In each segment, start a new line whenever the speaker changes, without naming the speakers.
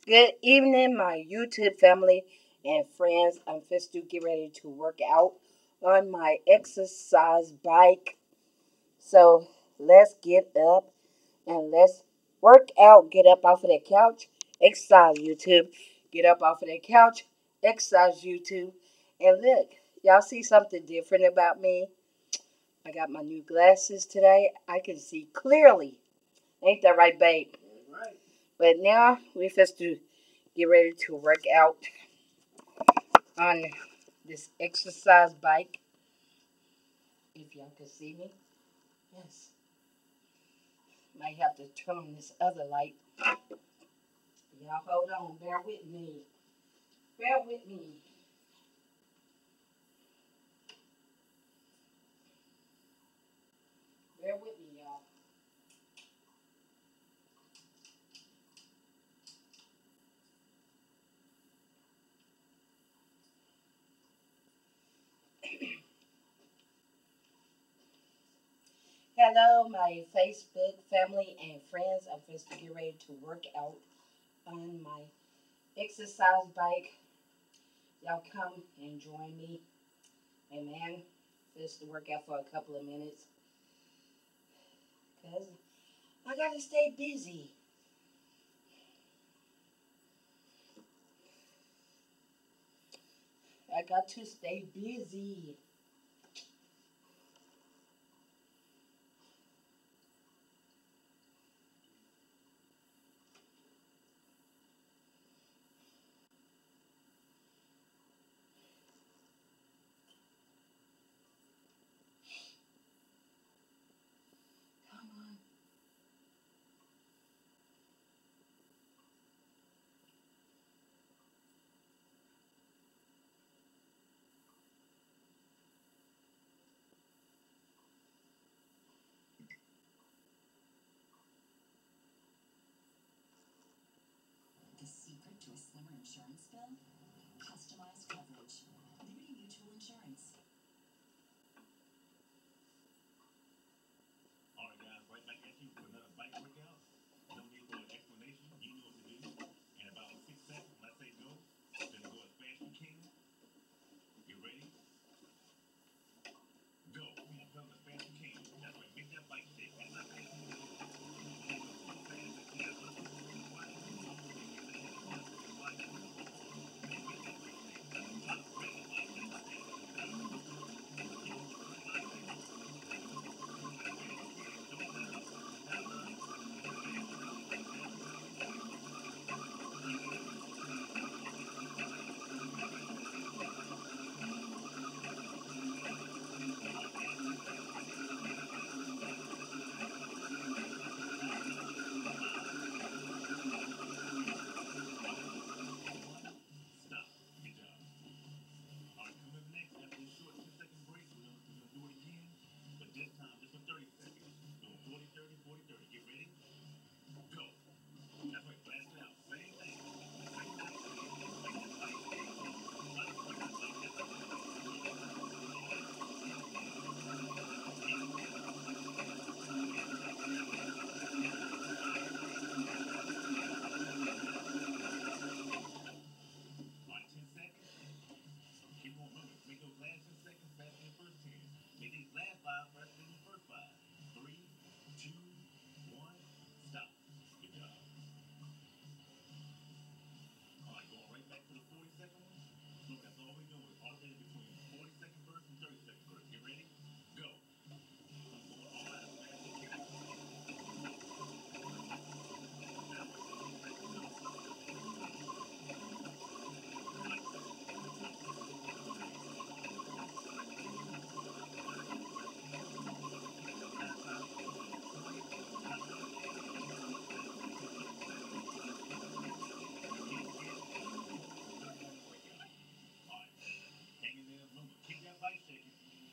Good evening, my YouTube family and friends. I'm just to get ready to work out on my exercise bike. So let's get up and let's work out. Get up off of that couch, exercise YouTube. Get up off of that couch, exercise YouTube. And look, y'all see something different about me? I got my new glasses today. I can see clearly. Ain't that right, babe? Right. But now we just to get ready to work out on this exercise bike. If y'all can see me. Yes. Might have to turn on this other light. Y'all hold on. Bear with me. Bear with me. Bear with me, y'all. Hello, my Facebook family and friends. I'm just getting ready to work out on my exercise bike. Y'all come and join me. Amen. Just to work out for a couple of minutes. Because I got to stay busy. I got to stay busy. Come on.
The secret to a slimmer insurance bill? Customized coverage. Liberty Mutual Insurance.
All right, guys, right back at you for another bike workout. No need for an explanation. You know what to do. In about 6 seconds, when I say go, then go as fast as you can. You ready? Go. Come on, come as fast as you can. That's right. Make that bike shake. That's not fast. Stop. Good job. All right, coming up next, after this short 2-second break, we're gonna do it again, but this time just for 30 seconds. Doing 40, 30, 40, 30. Get ready? Go. That's right, blast it out. Same thing. All right, 10 seconds. Keep on moving. Make those last 10 seconds faster than the first 10. Make these last 5 faster than the first 5. 3, 2, 1, stop. Good job. All right, going right back to the 40-second one. So that's all we're doing. Alternating between 40-second burst and 30-second burst. Get ready? Go. I'm going all out as fast as you can. All right. Hang in there. Remember, keep that bike shaking.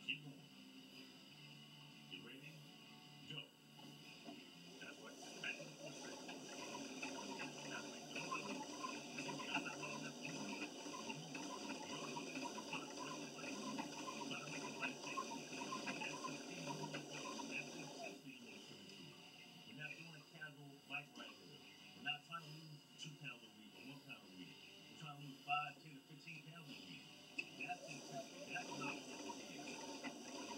Keep going. You ready? Go. That's right. Back to the foot race. That's right. Don't let me. I'm not letting that fool you. Come on. You're good. Try to break the leg. Try to make a light take here. That's the speed you want to go. That's the intensity you want to put into it. We're not doing a casual bike ride here. We're not trying to lose 2 pounds a week or 1 pound a week. We're trying to lose 5, 10, or 15 pounds a week. That's the intensity. That's what I want to see.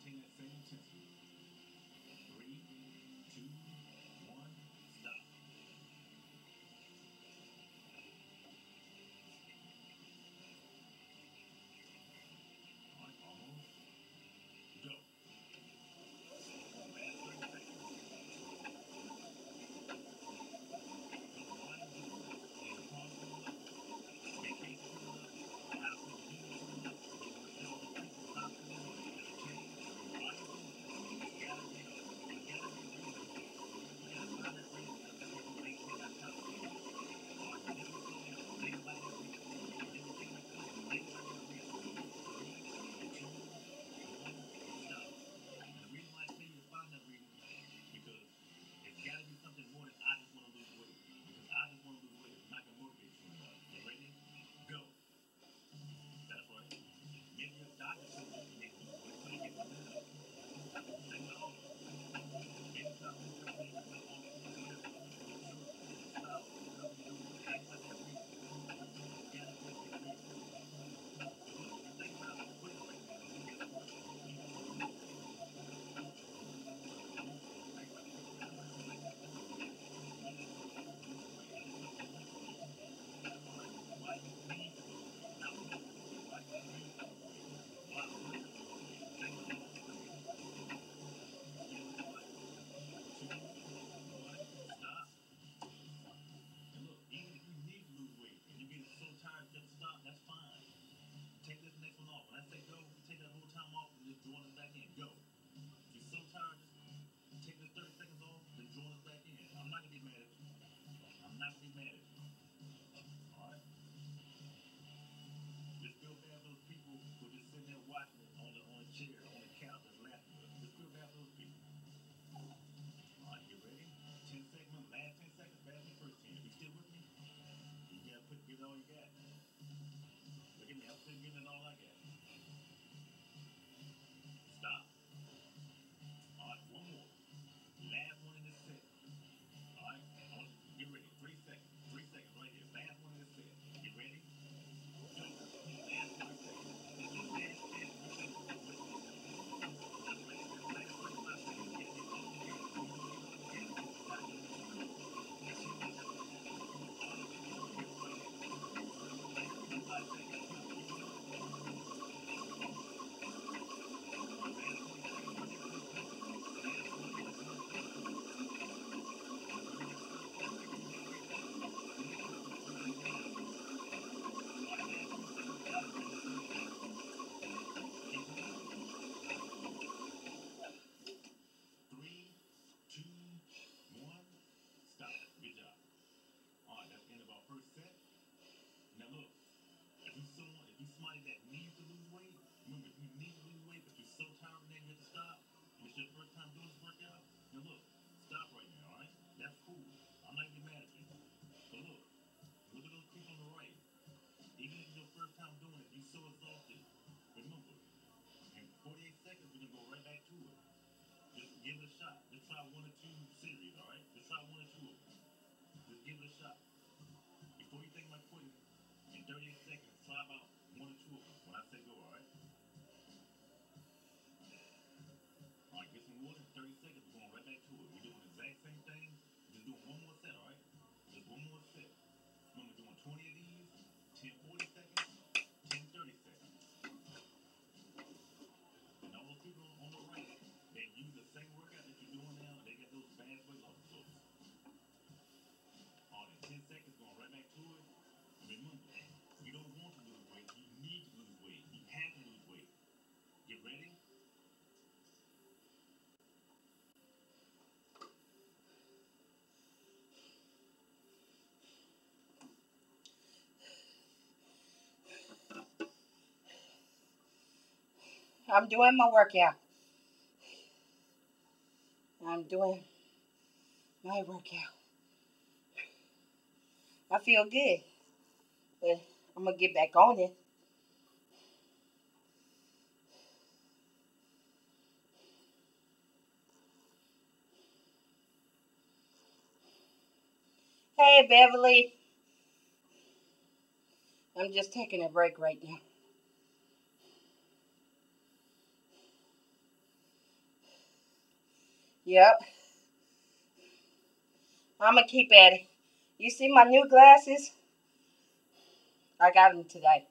maintain that same intensity. 3, 2, 1, stop. All right, almost. Go. Last 30 seconds. Look, why you doing this? Is the pause coming up? Vacation coming up? House of duty coming up? You want to tell those people stop doing it? It's a change. Why you doing it? It's gotta be a reason. You gotta find that reason to help you maintain that top speed. All right, whenever you slow down, think about that reason. Whenever you take that quick, think about that reason. 3, 2, 1, stop. And the reason why I tell you to find that reason because it's got to be something more than I just want to lose weight. Because I just want to lose weight. It's not going to motivate you anymore. You ready? Go. That's right. Maybe your doctor told you you need to lose weight so you can lose it. Same with all of us. Maybe stop doing everything you do all the whatever. Your children, your spouse, whatever you're doing. Think about that reason. It's got to be a big reason. But look, you think about quitting right now. Guess what? You're going to lose more weight. Come on. Think about it. Quit right now. Think about it. Lose weight. Lose weight. I just told you lose weight. All right? Why you need to lose weight, not want to lose weight. Why you need to lose weight. Why would you lose weight? Same with all of us here. Begin with what? 2, 1, stop. And look, even if you need to lose weight and you get so tired you have to stop, that's fine. Take this next one off. When I say go, you take that whole time off and just join us back in. Go. If you're so tired, just take this 30 seconds off, then join us back in. I'm not gonna be mad at you. I'm not gonna be mad at you. Alright? Just feel bad for those people who are just sitting there watching it on the chair, on the couch, just laughing at us. Just feel bad for those people. Alright, you ready? 10 seconds, last 10 seconds, better than the first 10. If you still with me, you gotta give it all you got. Look at me, I'm still giving it all I got. Stop. Alright, one more. Last one in this set. Alright, get ready. 3 seconds. 3 seconds right here. Last one in this set. Get ready? Go. Last 30 seconds. This is your last chance to do this with me. That's right. This is the last 35 seconds. Get it all together. When you don't get it all together, it's not gonna make you good. I tell you that right now. All you need to do is get it right here. Last 25 seconds. You know it. All right, last 20 seconds. When you're done, go. Last 20. Let's move forward. When you get to those 10 seconds, you get right back. When you get to the first, you jump right out. All right, last 2 seconds. Got it. And let's move forward. Keep going. 3, 2, 1, stop. Good job. All right, that's the end of our first set. Now look, if you somebody that needs to lose weight, remember if you need to lose weight but you're so tired and then you have to stop, and it's your first time doing this workout, now look, stop right now, all right? That's cool. I'm not even mad at you. But look at those people on the right. Even if it's your first time doing it, you're so exhausted. Remember, in 48 seconds, we're gonna go right back to it. Just give it a shot. Just try 1 or 2 series, all right? Just try 1 or 2 of them. Just give it a shot. Before you think about quitting, in 38 seconds, try about 1 or 2 of them. When I say go, all right? All right, get some water. 30 seconds, we're going right back to it. We're doing the exact same thing. Just doing one more set, all right? Just one more set. Remember, doing 20 of these, 10 40 seconds, 10 30 seconds. And all those people on the right, they use the same workout that you're doing now, and they get those fast weight loss results. All right, 10 seconds, going right back to it. And remember, you don't want to lose weight. You need to lose weight. You have to lose weight. Get ready?
I'm doing my workout. I'm doing my workout. I feel good, but I'm gonna get back on it. Hey, Beverly. I'm just taking a break right now. Yep. I'm going to keep at it. You see my new glasses? I got them today.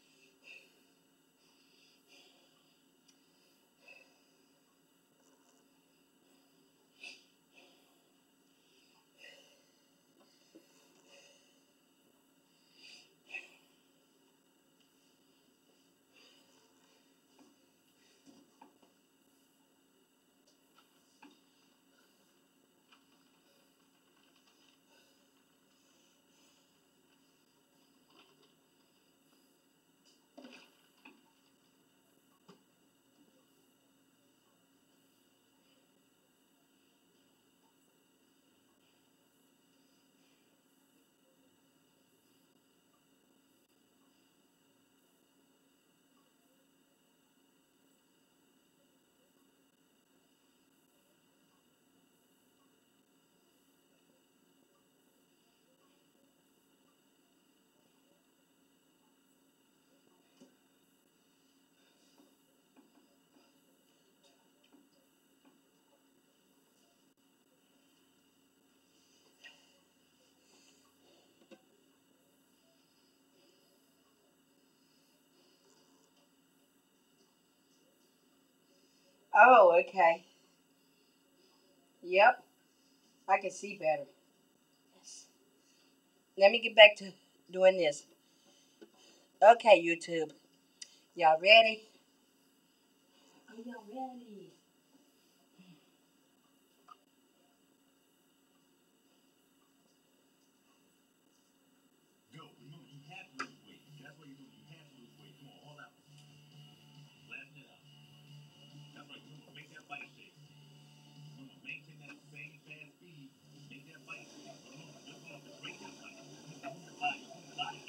Oh, okay. Yep. I can see better. Yes. Let me get back to doing this. Okay, YouTube. Y'all ready? Are y'all ready?
Go. Remember, you have to lose weight. That's what you do. You have to lose weight. Come on, all out. Flatten it out. That's right. Remember, make that bite shake. Remember, maintain that same fast speed. Make that bite shake. Remember, just want to break that bite. Move the body. Move the body.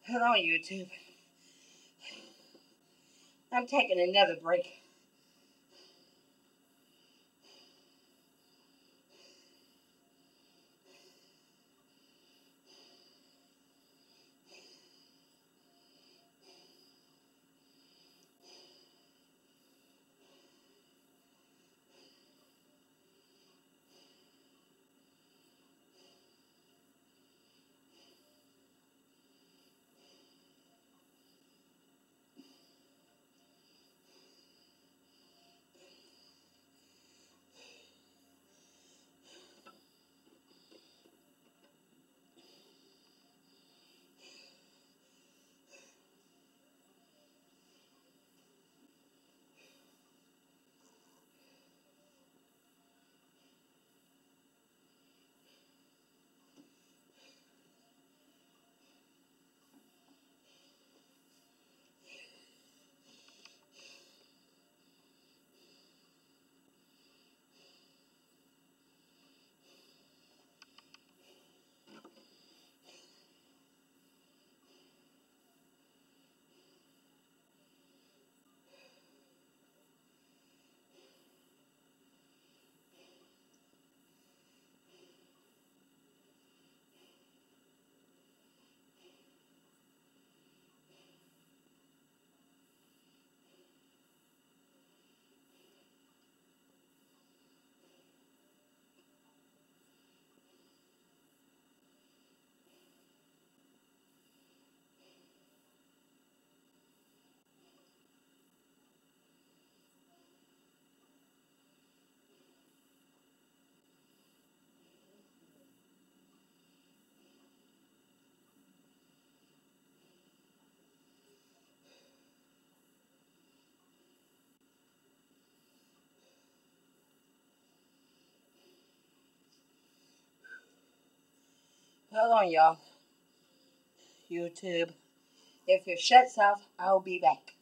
Hold on, YouTube. I'm taking another break. Hold on, y'all. YouTube. If it shuts off, I'll be back.